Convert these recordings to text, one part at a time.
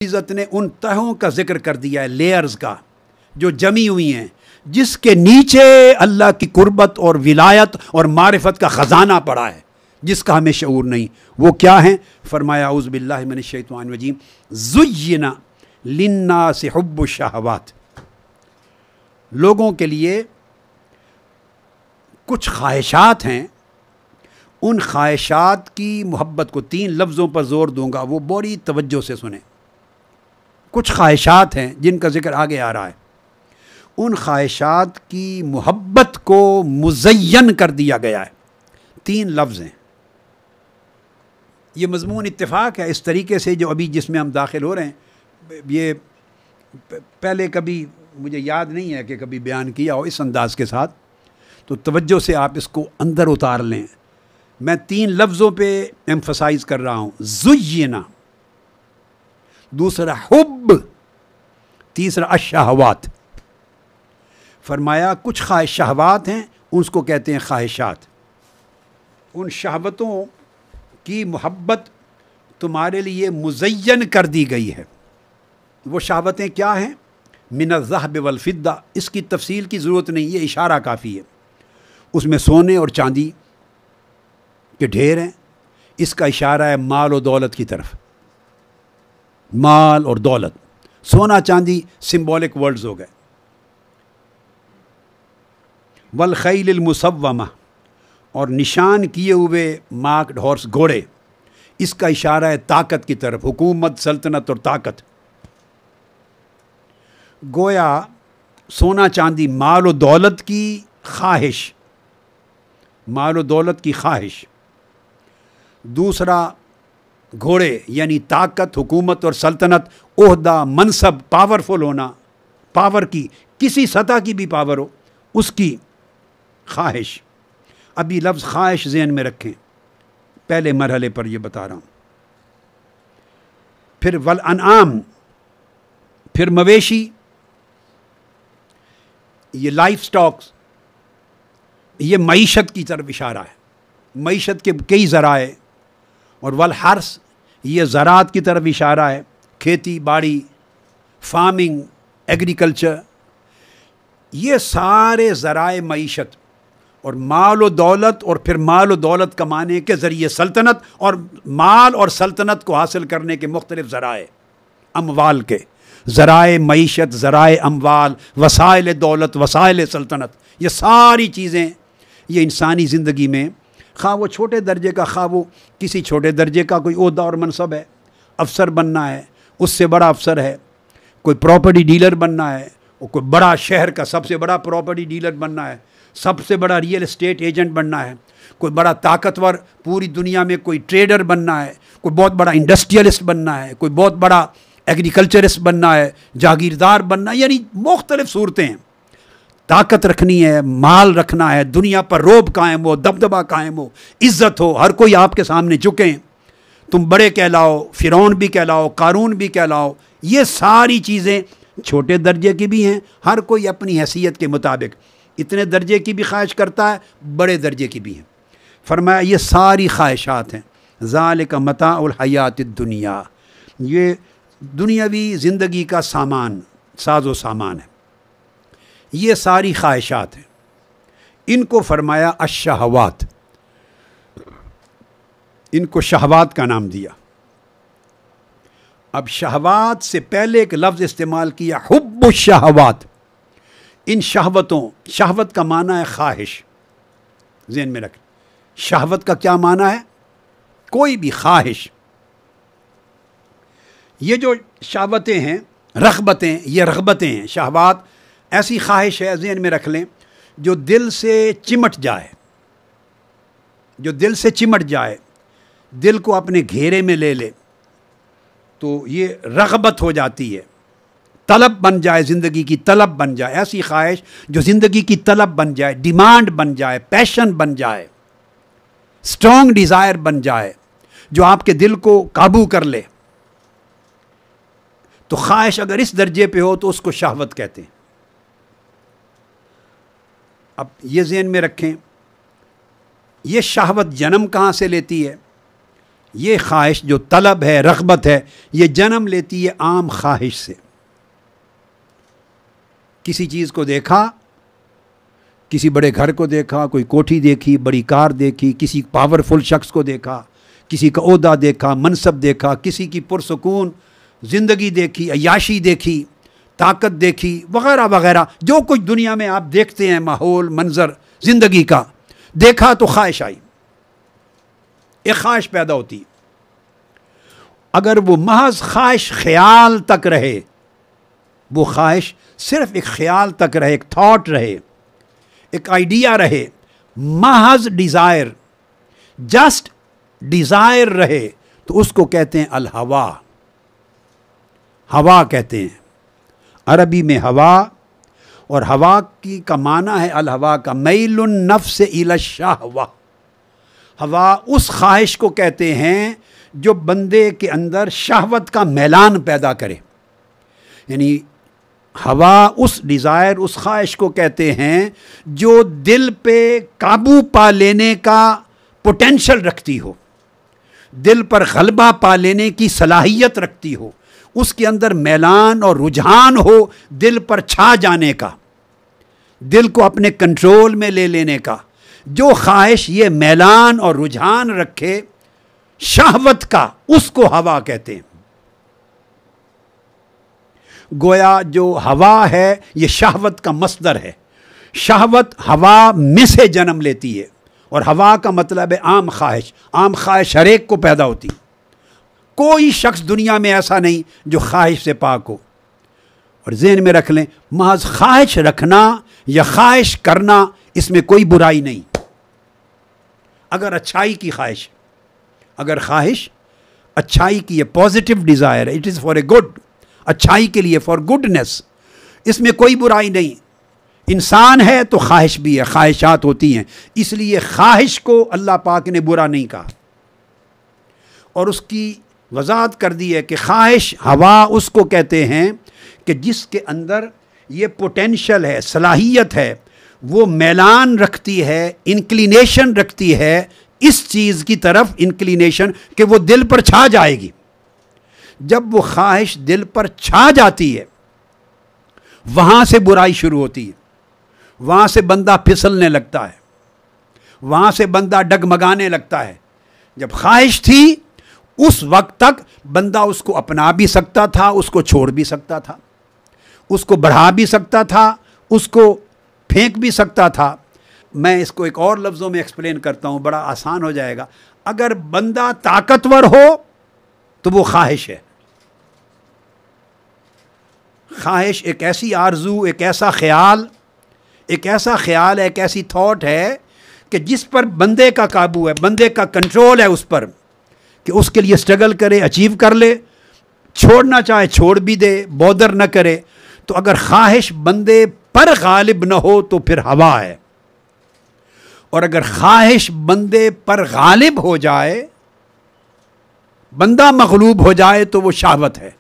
عزت نے ان تہوں کا ذکر کر دیا ہے، لیئرز کا، جو جمی ہوئی ہیں، جس کے نیچے اللہ کی قربت اور ولایت اور معرفت کا خزانہ پڑا ہے، جس کا ہمیں شعور نہیں۔ وہ کیا ہیں؟ فرمایا اعوذ باللہ من الشیطان الرجیم، زُیِّنَ لِلنَّاسِ حُبُّ الشہوات، لوگوں کے لیے کچھ خواہشات ہیں، ان خواہشات کی محبت کو 3 لفظوں پر زور دوں گا، وہ بڑی توجہ سے سنیں۔ کچھ خواہشات ہیں جن کا ذکر آگے آ رہا ہے، ان خواہشات کی محبت کو مزین کر دیا گیا ہے۔ 3 لفظ ہیں، یہ مضمون اتفاق ہے۔ اس طریقے سے جو ابھی جس میں ہم داخل ہو رہے ہیں، یہ پہلے کبھی مجھے یاد نہیں ہے کہ کبھی بیان کیا ہو اس انداز کے ساتھ، تو توجہ سے آپ اس کو اندر اتار لیں۔ میں 3 لفظوں پہ ایمفسائز کر رہا ہوں، زُیِّنَ، دوسرا حب، تیسرا الشہوات۔ فرمایا کچھ شہوات ہیں، اس کو کہتے ہیں خواہشات۔ ان شہوتوں کی محبت تمہارے لیے مزین کر دی گئی ہے۔ وہ شہوتیں کیا ہیں؟ من الذہب والفضہ، اس کی تفصیل کی ضرورت نہیں، یہ اشارہ کافی ہے۔ اس میں سونے اور چاندی کے ڈھیر ہیں، اس کا اشارہ ہے مال و دولت کی طرف۔ مال اور دولت، سونا چاندی سمبولک ورڈز ہو گئے۔ والخیل المسومہ، اور نشان کیے ہوئے مارکڈ ہارس، گھوڑے، اس کا اشارہ ہے طاقت کی طرف، حکومت، سلطنت اور طاقت۔ گویا سونا چاندی مال و دولت کی خواہش، مال و دولت کی خواہش، دوسرا گھوڑے یعنی طاقت، حکومت اور سلطنت، عہدہ، منصب، پاورفل ہونا، پاور کی کسی سطح کی بھی پاور ہو، اس کی خواہش۔ ابھی لفظ خواہش ذہن میں رکھیں، پہلے مرحلے پر یہ بتا رہا ہوں۔ پھر والانعام، پھر مویشی، یہ لائف سٹاکس، یہ معیشت کی طرف اشارہ ہے، معیشت کے کئی ذرائع۔ اور والحرث، یہ زراعت کی طرف اشارہ ہے، کھیتی باڑی، فارمنگ، ایگریکلچر، یہ سارے ذرائع معیشت۔ اور مال و دولت، اور پھر مال و دولت کمانے کے ذریعے سلطنت، اور مال اور سلطنت کو حاصل کرنے کے مختلف ذرائع، اموال کے ذرائع معیشت، ذرائع اموال، وسائل دولت، وسائل سلطنت، یہ ساری چیزیں یہ انسانی زندگی میں، خواہ وہ چھوٹے درجے کا، خواہ وہ کسی چھوٹے درجے کا کوئی عہدہ اور منصب ہے، افسر بننا ہے، اس سے بڑا افسر ہے، کوئی پراپرٹی ڈیلر بننا ہے، کوئی بڑا شہر کا سب سے بڑا پراپرٹی ڈیلر بننا ہے، سب سے بڑا ریئل اسٹیٹ ایجنٹ بننا ہے، کوئی بڑا طاقتور پوری دنیا میں کوئی ٹریڈر بننا ہے، کوئی بہت بڑا انڈسٹریلسٹ بننا ہے، کوئی بہت بڑا ایگریکلچرسٹ بننا ہے، جاگیردار بننا ہے، یعنی مختلف صورتیں ہیں۔ طاقت رکھنی ہے، مال رکھنا ہے، دنیا پر روب قائم ہو، دبدبہ قائم ہو، عزت ہو، ہر کوئی آپ کے سامنے جھکیں، تم بڑے کہلاؤ، فرعون بھی کہلاؤ، قارون بھی کہلاؤ، یہ ساری چیزیں چھوٹے درجے کی بھی ہیں، ہر کوئی اپنی حیثیت کے مطابق اتنے درجے کی بھی خواہش کرتا ہے، بڑے درجے کی بھی ہیں۔ فرمایا یہ ساری خواہشات ہیں، ذالک متاع الحیات الدنیا، یہ دنیاوی زندگی کا سامان، ساز و سامان ہے، یہ ساری خواہشات ہیں۔ ان کو فرمایا الشہوات، ان کو شہوات کا نام دیا۔ اب شہوات سے پہلے ایک لفظ استعمال کیا، حب الشہوات، ان شہوتوں، شہوت کا معنی ہے خواہش، ذہن میں رکھیں۔ شہوت کا کیا معنی ہے؟ کوئی بھی خواہش۔ یہ جو شہوتیں ہیں، رغبتیں، یہ رغبتیں ہیں، شہوات ایسی خواہش ہے، ذہن میں رکھ لیں، جو دل سے چمٹ جائے، جو دل سے چمٹ جائے، دل کو اپنے گھیرے میں لے لے، تو یہ رغبت ہو جاتی ہے، طلب بن جائے، زندگی کی طلب بن جائے، ایسی خواہش جو زندگی کی طلب بن جائے، ڈیمانڈ بن جائے، پیشن بن جائے، اسٹرانگ ڈیزائر بن جائے، جو آپ کے دل کو قابو کر لے۔ تو خواہش اگر اس درجے پہ ہو تو اس کو شہوت کہتے ہیں۔ اب یہ ذہن میں رکھیں، یہ شہوت جنم کہاں سے لیتی ہے؟ یہ خواہش جو طلب ہے، رغبت ہے، یہ جنم لیتی ہے عام خواہش سے۔ کسی چیز کو دیکھا، کسی بڑے گھر کو دیکھا، کوئی کوٹھی دیکھی، بڑی کار دیکھی، کسی پاورفل شخص کو دیکھا، کسی کا عہدہ دیکھا، منصب دیکھا، کسی کی پرسکون زندگی دیکھی، عیاشی دیکھی، طاقت دیکھی، وغیرہ وغیرہ، جو کچھ دنیا میں آپ دیکھتے ہیں، ماحول، منظر زندگی کا دیکھا تو خواہش آئی، ایک خواہش پیدا ہوتی۔ اگر وہ محض خواہش خیال تک رہے، وہ خواہش صرف ایک خیال تک رہے، ایک تھاٹ رہے، ایک آئیڈیا رہے، محض ڈیزائر، جسٹ ڈیزائر رہے، تو اس کو کہتے ہیں الہوا، ہوا کہتے ہیں عربی میں ہوا۔ اور ہوا کی کا معنی ہے الہوا کا میل النفس الی الشہوہ۔ ہوا اس خواہش کو کہتے ہیں جو بندے کے اندر شہوت کا میلان پیدا کرے، یعنی ہوا اس ڈیزائر، اس خواہش کو کہتے ہیں جو دل پہ قابو پا لینے کا پوٹینشل رکھتی ہو، دل پر غلبہ پا لینے کی صلاحیت رکھتی ہو، اس کے اندر میلان اور رجحان ہو دل پر چھا جانے کا، دل کو اپنے کنٹرول میں لے لینے کا۔ جو خواہش یہ میلان اور رجحان رکھے شہوت کا، اس کو ہوا کہتے ہیں۔ گویا جو ہوا ہے یہ شہوت کا مصدر ہے، شہوت ہوا میں سے جنم لیتی ہے، اور ہوا کا مطلب ہے عام خواہش۔ عام خواہش ہر ایک کو پیدا ہوتی، کوئی شخص دنیا میں ایسا نہیں جو خواہش سے پاک ہو۔ اور ذہن میں رکھ لیں، محض خواہش رکھنا یا خواہش کرنا، اس میں کوئی برائی نہیں۔ اگر اچھائی کی خواہش، اگر خواہش اچھائی کی ہے، positive desire, it is for a good, اچھائی کے لیے، فار گڈنس، اس میں کوئی برائی نہیں۔ انسان ہے تو خواہش بھی ہے، خواہشات ہوتی ہیں، اس لیے خواہش کو اللہ پاک نے برا نہیں کہا، اور اس کی وضاحت کر دی ہے کہ خواہش ہوا اس کو کہتے ہیں کہ جس کے اندر یہ پوٹینشل ہے، صلاحیت ہے، وہ میلان رکھتی ہے، انکلینیشن رکھتی ہے اس چیز کی طرف، انکلینیشن کہ وہ دل پر چھا جائے گی۔ جب وہ خواہش دل پر چھا جاتی ہے، وہاں سے برائی شروع ہوتی ہے، وہاں سے بندہ پھسلنے لگتا ہے، وہاں سے بندہ ڈگمگانے لگتا ہے۔ جب خواہش تھی اس وقت تک بندہ اس کو اپنا بھی سکتا تھا، اس کو چھوڑ بھی سکتا تھا، اس کو بڑھا بھی سکتا تھا، اس کو پھینک بھی سکتا تھا۔ میں اس کو ایک اور لفظوں میں ایکسپلین کرتا ہوں، بڑا آسان ہو جائے گا۔ اگر بندہ طاقتور ہو تو وہ خواہش ہے۔ خواہش ایک ایسی آرزو، ایک ایسا خیال، ایک ایسی تھاٹ ہے کہ جس پر بندے کا قابو ہے، بندے کا کنٹرول ہے اس پر، کہ اس کے لیے سٹرگل کرے، اچیو کر لے، چھوڑنا چاہے چھوڑ بھی دے، بودر نہ کرے۔ تو اگر خواہش بندے پر غالب نہ ہو تو پھر ہوا ہے، اور اگر خواہش بندے پر غالب ہو جائے، بندہ مغلوب ہو جائے، تو وہ شہوت ہے۔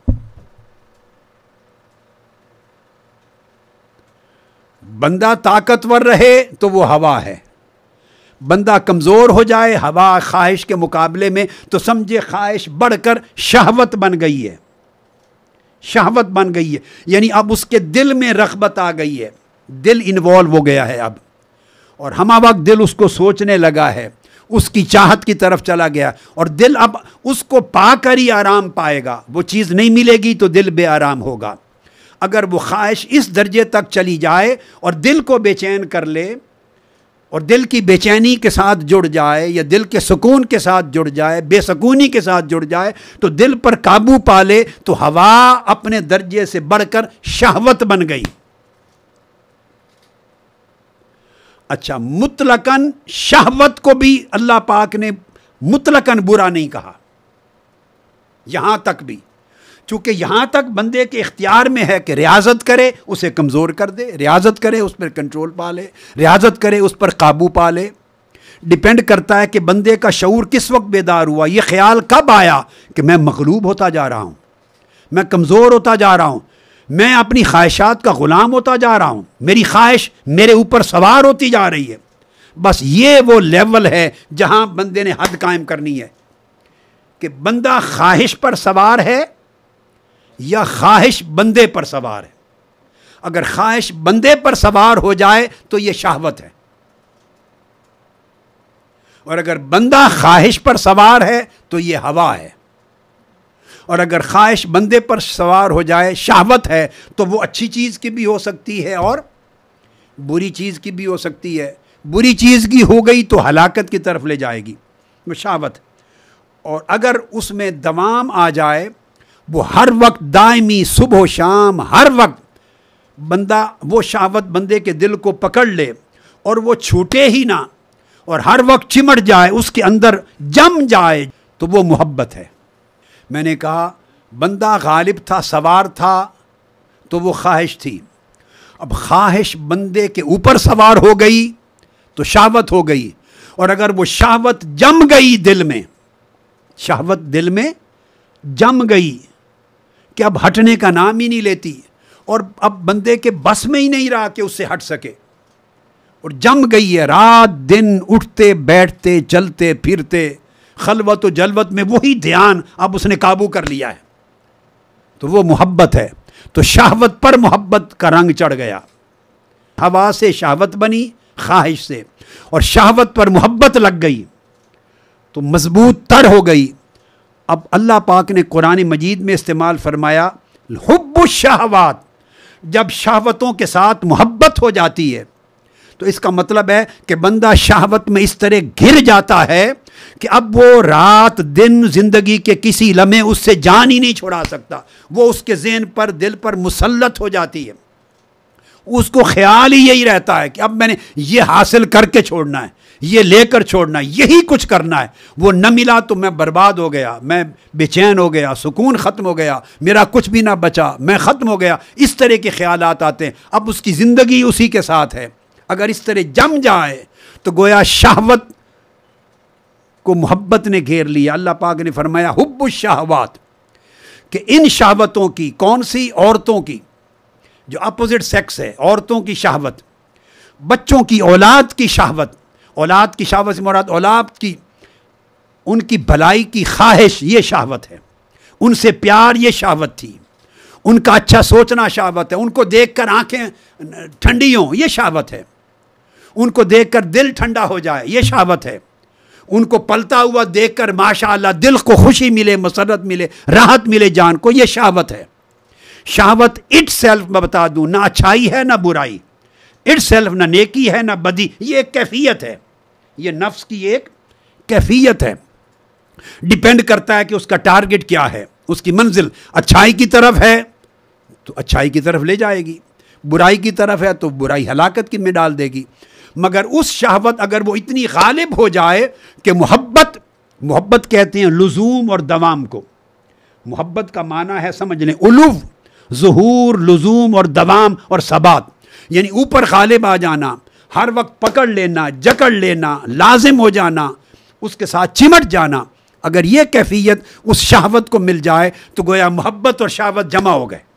بندہ طاقتور رہے تو وہ ہوا ہے، بندہ کمزور ہو جائے ہوا خواہش کے مقابلے میں تو سمجھے خواہش بڑھ کر شہوت بن گئی ہے، شہوت بن گئی ہے، یعنی اب اس کے دل میں رغبت آ گئی ہے، دل انوالو ہو گیا ہے اب، اور ہمہ وقت دل اس کو سوچنے لگا ہے، اس کی چاہت کی طرف چلا گیا، اور دل اب اس کو پا کر ہی آرام پائے گا، وہ چیز نہیں ملے گی تو دل بے آرام ہوگا۔ اگر وہ خواہش اس درجے تک چلی جائے اور دل کو بے چین کر لے، اور دل کی بے چینی کے ساتھ جڑ جائے، یا دل کے سکون کے ساتھ جڑ جائے، بے سکونی کے ساتھ جڑ جائے، تو دل پر قابو پا لے تو ہوا اپنے درجے سے بڑھ کر شہوت بن گئی۔ اچھا، مطلقاً شہوت کو بھی اللہ پاک نے مطلقاً برا نہیں کہا، یہاں تک بھی، چونکہ یہاں تک بندے کے اختیار میں ہے کہ ریاضت کرے، اسے کمزور کر دے، ریاضت کرے اس پر کنٹرول پا لے، ریاضت کرے اس پر قابو پا لے۔ ڈیپینڈ کرتا ہے کہ بندے کا شعور کس وقت بیدار ہوا، یہ خیال کب آیا کہ میں مغلوب ہوتا جا رہا ہوں، میں کمزور ہوتا جا رہا ہوں، میں اپنی خواہشات کا غلام ہوتا جا رہا ہوں، میری خواہش میرے اوپر سوار ہوتی جا رہی ہے۔ بس یہ وہ لیول ہے جہاں بندے نے حد قائم کرنی ہے، کہ بندہ خواہش پر سوار ہے یا خواہش بندے پر سوار ہے. اگر خواہش بندے پر سوار ہو جائے تو یہ شہوت ہے، اور اگر بندہ خواہش پر سوار ہے تو یہ ہوا ہے. اور اگر خواہش بندے پر سوار ہو جائے، شہوت ہے، تو وہ اچھی چیز کی بھی ہو سکتی ہے اور بری چیز کی بھی ہو سکتی ہے. بری چیز کی ہو گئی تو ہلاکت کی طرف لے جائے گی، وہ شہوت. اور اگر اس میں دوام آ جائے، وہ ہر وقت دائمی، صبح و شام، ہر وقت بندہ وہ شہوت بندے کے دل کو پکڑ لے اور وہ چھوٹے ہی نہ، اور ہر وقت چمٹ جائے، اس کے اندر جم جائے، تو وہ محبت ہے. میں نے کہا بندہ غالب تھا، سوار تھا، تو وہ خواہش تھی. اب خواہش بندے کے اوپر سوار ہو گئی تو شہوت ہو گئی. اور اگر وہ شہوت جم گئی دل میں، شہوت دل میں جم گئی کہ اب ہٹنے کا نام ہی نہیں لیتی، اور اب بندے کے بس میں ہی نہیں رہا کہ اس سے ہٹ سکے، اور جم گئی ہے، رات دن اٹھتے بیٹھتے چلتے پھرتے، خلوت و جلوت میں وہی دھیان اب اس نے قابو کر لیا ہے، تو وہ محبت ہے. تو شہوت پر محبت کا رنگ چڑھ گیا. ہوا سے شہوت بنی، خواہش سے، اور شہوت پر محبت لگ گئی تو مضبوط تر ہو گئی. اب اللہ پاک نے قرآن مجید میں استعمال فرمایا حب الشہوات. جب شہوتوں کے ساتھ محبت ہو جاتی ہے تو اس کا مطلب ہے کہ بندہ شہوت میں اس طرح گر جاتا ہے کہ اب وہ رات دن زندگی کے کسی لمحے اس سے جان ہی نہیں چھڑا سکتا. وہ اس کے ذہن پر، دل پر مسلط ہو جاتی ہے. اس کو خیال ہی یہی رہتا ہے کہ اب میں نے یہ حاصل کر کے چھوڑنا ہے، یہ لے کر چھوڑنا ہے، یہی کچھ کرنا ہے. وہ نہ ملا تو میں برباد ہو گیا، میں بے چین ہو گیا، سکون ختم ہو گیا، میرا کچھ بھی نہ بچا، میں ختم ہو گیا. اس طرح کے خیالات آتے ہیں. اب اس کی زندگی اسی کے ساتھ ہے. اگر اس طرح جم جائے تو گویا شہوت کو محبت نے گھیر لیا. اللہ پاک نے فرمایا حب الشہوات، کہ ان شہوتوں کی، کون سی؟ عورتوں کی، جو اپوزٹ سیکس ہے، عورتوں کی شہوت، بچوں کی، اولاد کی شہوت. اولاد کی شہوت سے مراد اولاد کی، ان کی بھلائی کی خواہش، یہ شہوت ہے. ان سے پیار، یہ شہوت تھی. ان کا اچھا سوچنا شہوت ہے. ان کو دیکھ کر آنکھیں ٹھنڈی ہوں، یہ شہوت ہے. ان کو دیکھ کر دل ٹھنڈا ہو جائے، یہ شہوت ہے. ان کو پلتا ہوا دیکھ کر ماشاءاللہ دل کو خوشی ملے، مسرت ملے، راحت ملے جان کو، یہ شہوت ہے. شہوت اٹ سیلف میں بتا دوں، نہ اچھائی ہے نہ برائی، اٹ سیلف نہ نیکی ہے نہ بدی، یہ ایک کیفیت ہے. یہ نفس کی ایک کیفیت ہے. ڈیپینڈ کرتا ہے کہ اس کا ٹارگٹ کیا ہے، اس کی منزل اچھائی کی طرف ہے تو اچھائی کی طرف لے جائے گی، برائی کی طرف ہے تو برائی ہلاکت کی میں ڈال دے گی. مگر اس شہوت اگر وہ اتنی غالب ہو جائے کہ محبت کہتے ہیں لزوم اور دوام کو. محبت کا معنی ہے سمجھ لیں علو، ظہور، لزوم اور دوام اور ثبات، یعنی اوپر غالب آ جانا، ہر وقت پکڑ لینا، جکڑ لینا، لازم ہو جانا، اس کے ساتھ چمٹ جانا. اگر یہ کیفیت اس شہوت کو مل جائے تو گویا محبت اور شہوت جمع ہو گئے.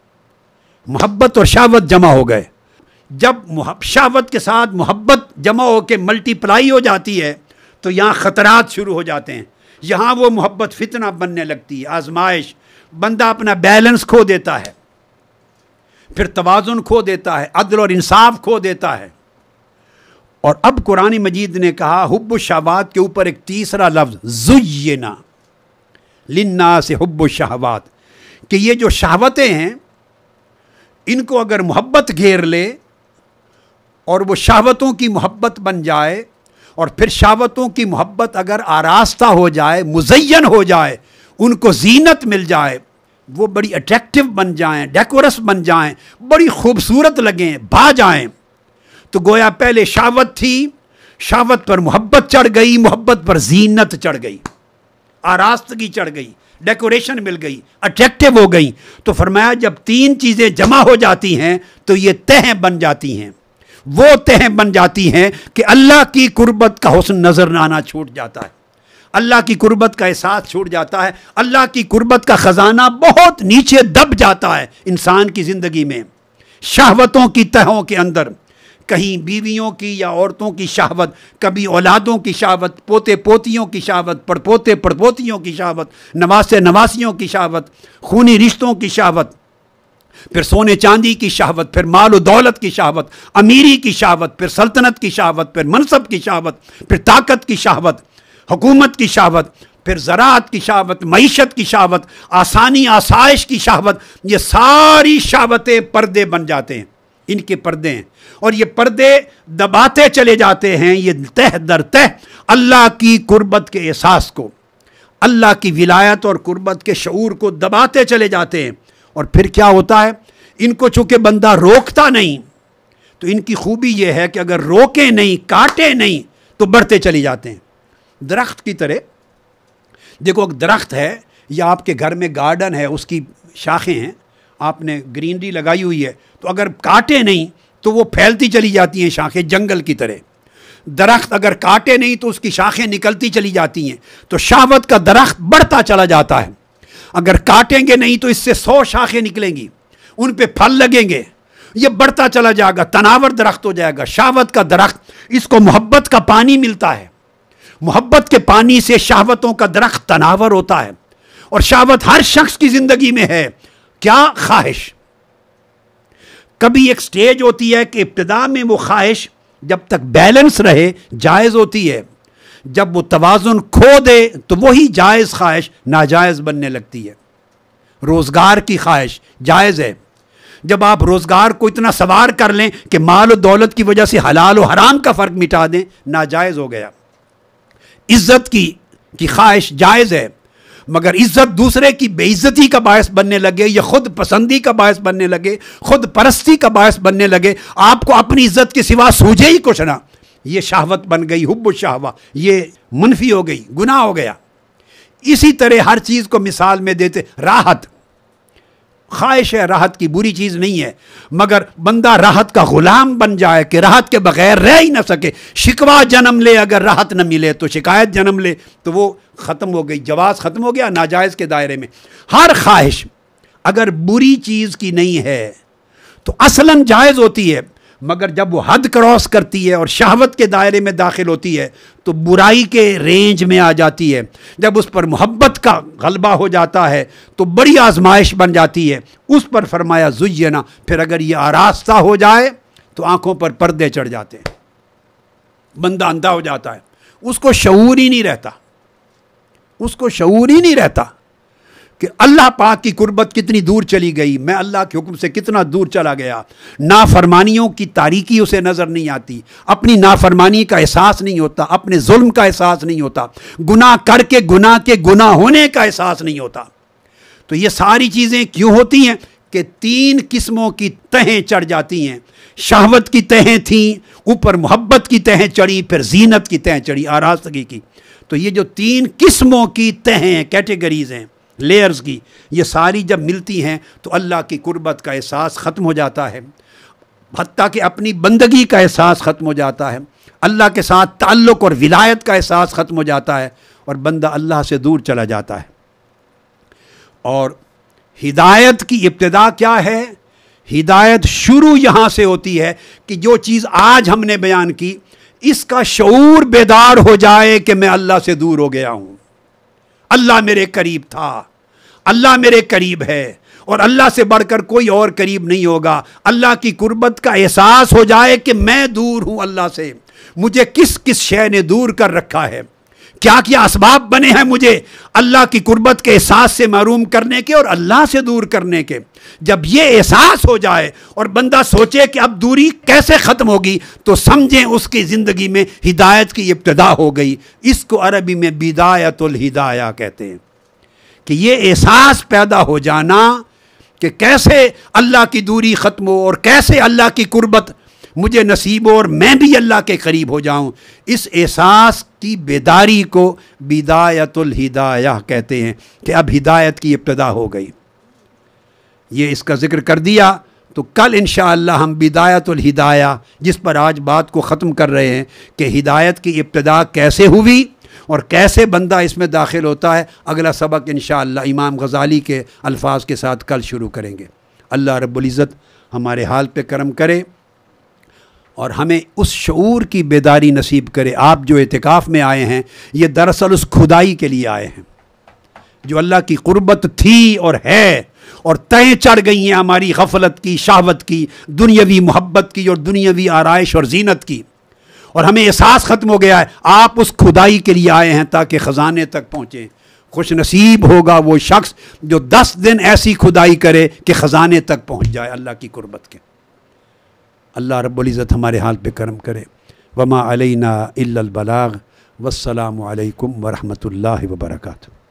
محبت اور شہوت جمع ہو گئے. جب شہوت کے ساتھ محبت جمع ہو کے ملٹی پلائی ہو جاتی ہے تو یہاں خطرات شروع ہو جاتے ہیں. یہاں وہ محبت فتنہ بننے لگتی ہے، آزمائش. بندہ اپنا بیلنس کھو دیتا ہے، پھر توازن کھو دیتا ہے، عدل اور انصاف کھو دیتا ہے. اور اب قرآن مجید نے کہا حب الشہوات کے اوپر ایک تیسرا لفظ زینا للناس حب الشہوات، کہ یہ جو شہوتیں ہیں ان کو اگر محبت گھیر لے اور وہ شہوتوں کی محبت بن جائے، اور پھر شہوتوں کی محبت اگر آراستہ ہو جائے، مزین ہو جائے، ان کو زینت مل جائے، وہ بڑی اٹریکٹیو بن جائیں، ڈیکورس بن جائیں، بڑی خوبصورت لگیں، بھا جائیں، تو گویا پہلے شہوت تھی، شہوت پر محبت چڑھ گئی، محبت پر زینت چڑھ گئی، آراستگی چڑھ گئی، ڈیکوریشن مل گئی، اٹریکٹیو ہو گئی. تو فرمایا جب تین چیزیں جمع ہو جاتی ہیں تو یہ تہیں بن جاتی ہیں. وہ تہیں بن جاتی ہیں کہ اللہ کی قربت کا حسن نظر نہ آنا چھوٹ جاتا ہے، اللہ کی قربت کا احساس چھوٹ جاتا ہے، اللہ کی قربت کا خزانہ بہت نیچے دب جاتا ہے انسان کی زندگی میں. شہوتوں کی تہوں کے اندر کہیں بیویوں کی یا عورتوں کی شہوت، کبھی اولادوں کی شہوت، پوتے پوتیوں کی شہوت، پڑپوتے پڑپوتیوں کی شہوت، نواسے نواسیوں کی شہوت، خونی رشتوں کی شہوت، پھر سونے چاندی کی شہوت، پھر مال و دولت کی شہوت، امیری کی شہوت، پھر سلطنت کی شہوت، پھر منصب کی شہوت، پھر طاقت کی شہوت، حکومت کی شہوت، پھر زراعت کی شہوت، معیشت کی شہوت، آسانی آسائش کی شہوت. یہ ساری شہوتیں پردے بن جاتے ہیں، ان کے پردے ہیں، اور یہ پردے دباتے چلے جاتے ہیں یہ تہ در تہ اللہ کی قربت کے احساس کو، اللہ کی ولایت اور قربت کے شعور کو دباتے چلے جاتے ہیں. اور پھر کیا ہوتا ہے، ان کو چونکہ بندہ روکتا نہیں تو ان کی خوبی یہ ہے کہ اگر روکے نہیں، کاٹے نہیں تو بڑھتے چلے جاتے ہیں. درخت کی طرح دیکھو، ایک درخت ہے یا آپ کے گھر میں گارڈن ہے، اس کی شاخیں ہیں، آپ نے گرینری لگائی ہوئی ہے، تو اگر کاٹے نہیں تو وہ پھیلتی چلی جاتی ہیں شاخیں جنگل کی طرح. درخت اگر کاٹے نہیں تو اس کی شاخیں نکلتی چلی جاتی ہیں. تو شہوت کا درخت بڑھتا چلا جاتا ہے، اگر کاٹیں گے نہیں تو اس سے 100 شاخیں نکلیں گی، ان پہ پھل لگیں گے، یہ بڑھتا چلا جائے گا، تناور درخت ہو جائے گا. شہوت کا درخت، اس کو محبت کا پانی ملتا ہے، محبت کے پانی سے شہوتوں کا درخت تناور ہوتا ہے. اور شہوت ہر شخص کی زندگی میں ہے. کیا؟ خواہش. کبھی ایک سٹیج ہوتی ہے کہ ابتدا میں وہ خواہش جب تک بیلنس رہے جائز ہوتی ہے، جب وہ توازن کھو دے تو وہی جائز خواہش ناجائز بننے لگتی ہے. روزگار کی خواہش جائز ہے، جب آپ روزگار کو اتنا سوار کر لیں کہ مال و دولت کی وجہ سے حلال و حرام کا فرق مٹا دیں، ناجائز ہو گیا. عزت کی خواہش جائز ہے، مگر عزت دوسرے کی بے عزتی کا باعث بننے لگے یا خود پسندی کا باعث بننے لگے، خود پرستی کا باعث بننے لگے، آپ کو اپنی عزت کے سوا سوجے ہی کچھ نہ، یہ شہوت بن گئی، حب الشہوہ، یہ منفی ہو گئی، گناہ ہو گیا. اسی طرح ہر چیز کو مثال میں دیتے، راحت خواہش ہے، راحت کی بری چیز نہیں ہے، مگر بندہ راحت کا غلام بن جائے کہ راحت کے بغیر رہ ہی نہ سکے. شکوہ جنم لے، اگر راحت نہ ملے تو شکایت جنم لے، تو وہ ختم ہو گئی، جواز ختم ہو گیا، ناجائز کے دائرے میں. ہر خواہش اگر بری چیز کی نہیں ہے تو اصلاً جائز ہوتی ہے، مگر جب وہ حد کراس کرتی ہے اور شہوت کے دائرے میں داخل ہوتی ہے تو برائی کے رینج میں آ جاتی ہے. جب اس پر محبت کا غلبہ ہو جاتا ہے تو بڑی آزمائش بن جاتی ہے. اس پر فرمایا زینا، پھر اگر یہ آراستہ ہو جائے تو آنکھوں پر پردے چڑھ جاتے ہیں، بندہ اندھا ہو جاتا ہے، اس کو شعور ہی نہیں رہتا، اس کو شعور ہی نہیں رہتا کہ اللہ پاک کی قربت کتنی دور چلی گئی، میں اللہ کے حکم سے کتنا دور چلا گیا. نافرمانیوں کی تاریکی اسے نظر نہیں آتی، اپنی نافرمانی کا احساس نہیں ہوتا، اپنے ظلم کا احساس نہیں ہوتا، گناہ کر کے گناہ ہونے کا احساس نہیں ہوتا. تو یہ ساری چیزیں کیوں ہوتی ہیں کہ 3 قسموں کی تہیں چڑھ جاتی ہیں. شہوت کی تہیں تھیں، اوپر محبت کی تہیں چڑھی، پھر زینت کی تہیں چڑھی، آراستگی کی. تو یہ جو 3 قسموں کی تہیں، کیٹیگریز ہیں، لیئرز کی، یہ ساری جب ملتی ہیں تو اللہ کی قربت کا احساس ختم ہو جاتا ہے، حتیٰ کہ اپنی بندگی کا احساس ختم ہو جاتا ہے، اللہ کے ساتھ تعلق اور ولایت کا احساس ختم ہو جاتا ہے، اور بندہ اللہ سے دور چلا جاتا ہے. اور ہدایت کی ابتدا کیا ہے؟ ہدایت شروع یہاں سے ہوتی ہے کہ جو چیز آج ہم نے بیان کی، اس کا شعور بیدار ہو جائے کہ میں اللہ سے دور ہو گیا ہوں. اللہ میرے قریب تھا، اللہ میرے قریب ہے، اور اللہ سے بڑھ کر کوئی اور قریب نہیں ہوگا. اللہ کی قربت کا احساس ہو جائے کہ میں دور ہوں اللہ سے، مجھے کس کس شے نے دور کر رکھا ہے، کیا کیا اسباب بنے ہیں مجھے اللہ کی قربت کے احساس سے محروم کرنے کے اور اللہ سے دور کرنے کے. جب یہ احساس ہو جائے اور بندہ سوچے کہ اب دوری کیسے ختم ہوگی، تو سمجھیں اس کی زندگی میں ہدایت کی ابتدا ہو گئی. اس کو عربی میں بدایت الہدایہ کہتے ہیں، کہ یہ احساس پیدا ہو جانا کہ کیسے اللہ کی دوری ختم ہو اور کیسے اللہ کی قربت مجھے نصیب ہو اور میں بھی اللہ کے قریب ہو جاؤں. اس احساس کی بیداری کو بدایت الہدایہ کہتے ہیں، کہ اب ہدایت کی ابتدا ہو گئی. یہ اس کا ذکر کر دیا، تو کل انشاءاللہ ہم بدایت الہدایہ، جس پر آج بات کو ختم کر رہے ہیں، کہ ہدایت کی ابتدا کیسے ہوئی اور کیسے بندہ اس میں داخل ہوتا ہے، اگلا سبق انشاءاللہ امام غزالی کے الفاظ کے ساتھ کل شروع کریں گے. اللہ رب العزت ہمارے حال پہ کرم کرے. اور ہمیں اس شعور کی بیداری نصیب کرے. آپ جو اعتکاف میں آئے ہیں یہ دراصل اس کھدائی کے لیے آئے ہیں جو اللہ کی قربت تھی اور ہے، اور تہیں چڑھ گئی ہیں ہماری غفلت کی، شہوت کی، دنیاوی محبت کی اور دنیاوی آرائش اور زینت کی، اور ہمیں احساس ختم ہو گیا ہے. آپ اس کھدائی کے لیے آئے ہیں تاکہ خزانے تک پہنچیں. خوش نصیب ہوگا وہ شخص جو 10 دن ایسی کھدائی کرے کہ خزانے تک پہنچ جائے اللہ کی قربت کے. اللہ رب العزت ہمارے حال پہ کرم کرے. وما علینا الا البلاغ. والسلام علیکم ورحمۃ اللہ وبرکاتہ.